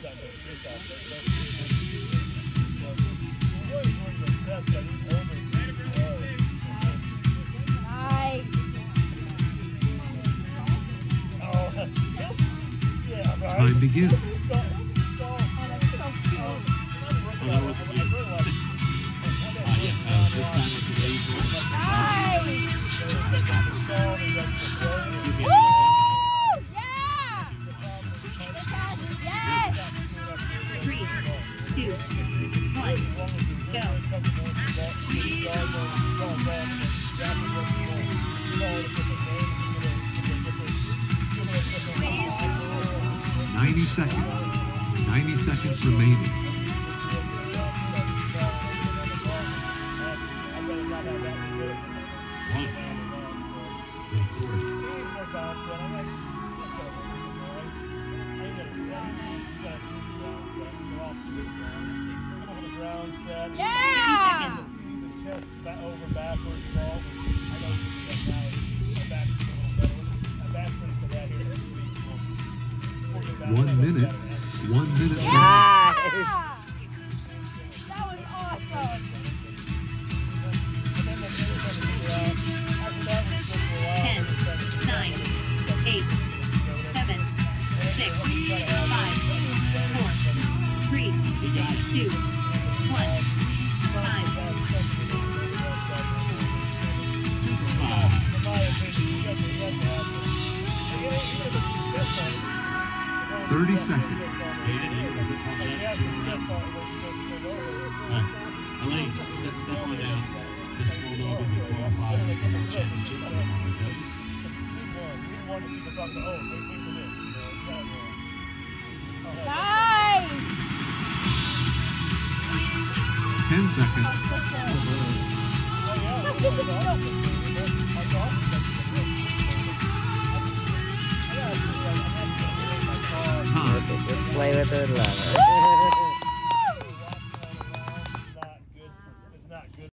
Time begins. Oh, that's so cute. Oh, that wasn't you. Yeah, this time was the ladies one. Nice! Woo! Yeah! Yes! 3, 2, 1, go. 90 seconds. 90 seconds remaining. Yeah! 1 minute. 1 minute. Yeah! That was awesome. 10, 9, 8, 7, 6, 5, 4, 3, 2, 1, 30 seconds. Elaine, step on down. This small dog is a qualifier for the championship. Nice! 10 seconds. Just play with it.